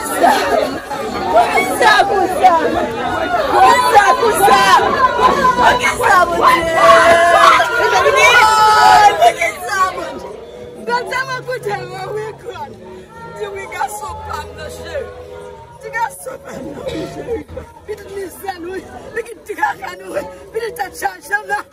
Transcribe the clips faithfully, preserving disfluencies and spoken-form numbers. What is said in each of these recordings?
ça? Qui ça pour ça? Qui ça pour ça? Qui ça pour ça? Qui ça pour ça? Quand ça m'a coûté mon record, tu me garçon pas de chez. Tu garçon pas de chez. Puis tu me sais nous, puis tu garçon nous, puis tu t'as changé là.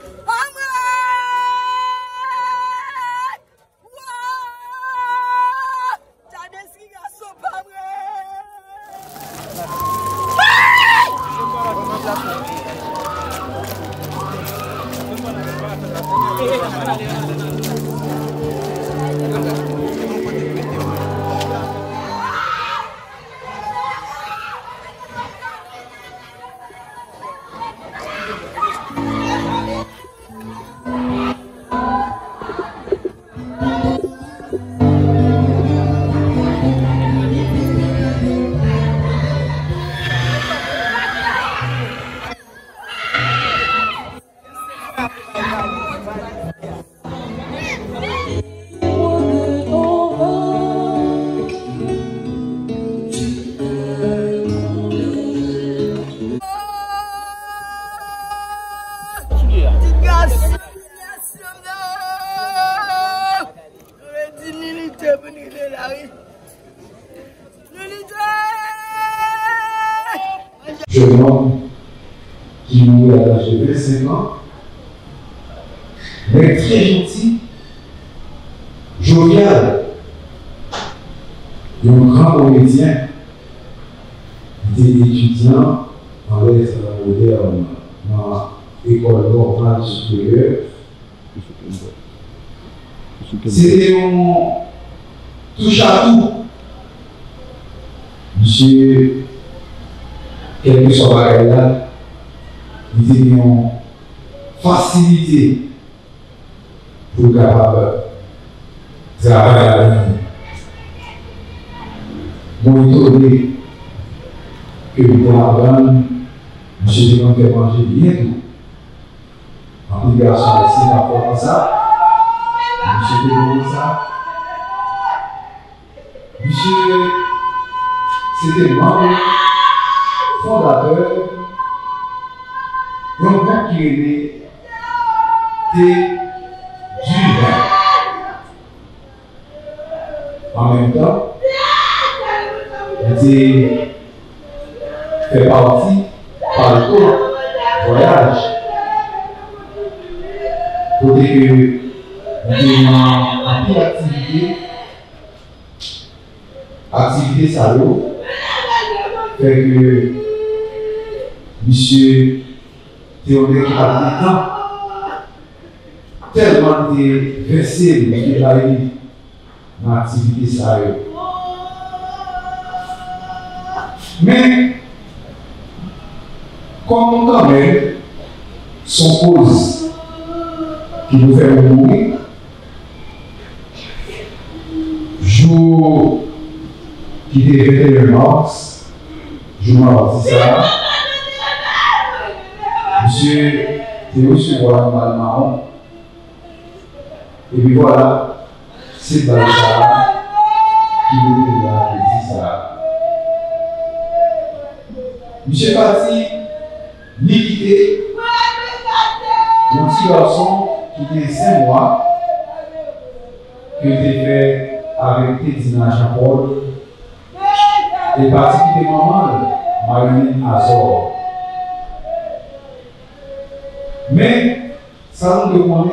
Jeune homme qui mourit à l'âge de vingt-cinq ans, mais très gentil, jovial, un grand comédien, il était étudiant en lettres modernes dans l'école normale supérieure. C'était un touche à tout. Monsieur, quel que soit le là, il était une facilité pour capable de travailler à la vie. Moi, étonné que le temps monsieur devant faire manger bien tout. En plus, garçon, c'est par rapport à ça. Monsieur devant ça. Monsieur, c'était membre fondateur d'un groupe qui était du vin. En même temps, il était fait partie par le voyage. Côté que il était en pile activité, activité salaud. Fait que monsieur Théodore qui a des temps tellement de versé dans l'activité salaud. Mais comme quand même son cause qui nous fait mourir, jour qui était vingt et un mars, je mardi ça. Monsieur Théo sur le marron. Et puis voilà, c'est dans ça qui nous là, dit ça. Monsieur parti, ni quitté, mon petit garçon qui était cinq mois, qui était fait avec Tédina Jean-Paul. Et particulièrement Marie Azor. Mais ça nous demande,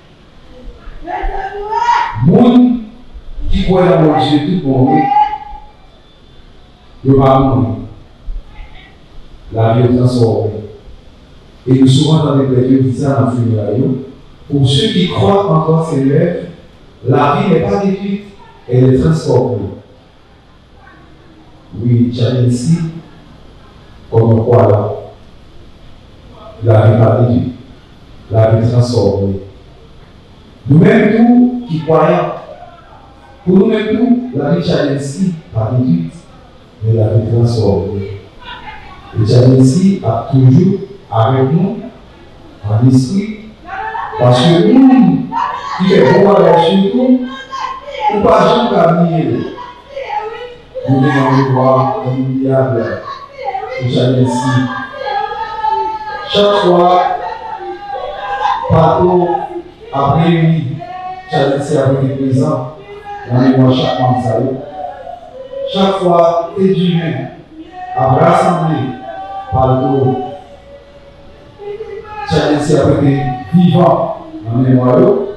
monde qui croit dans mon Dieu tout bon, ne va pas mourir. La vie est transformée. Et nous souvent dans les périodes qui ça dans le funérailles, pour ceux qui croient encore ces rêves, la vie n'est pas détruite, elle est transformée. Oui, Tchalensi, comme on croit là, la vie pas détruite, la vie transformée. Nous-mêmes, nous qui croyons, pour nous-mêmes, nous, la vie Tchalensi pas détruite, mais la vie transformée. Et Tchalensi a toujours avec nous, en esprit, parce que nous, qui fait bon avec nous, nous ne pas jamais oublier. nous devons voir inoubliable de Chadensi. Chaque fois, Pato a réuni, Chadensi a été présent dans la mémoire chaque membre. Chaque fois, Edjumé a rassemblé Pato, Chadensi a été vivant dans la mémoire.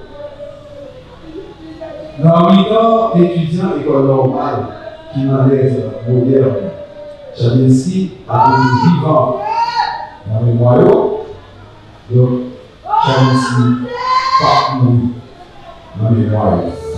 Dans le temps, étudiant école normale qui n'a l'air moderne, Chadensi a été vivant dans la mémoire. Donc, Chadensi pas nous dans la mémoire.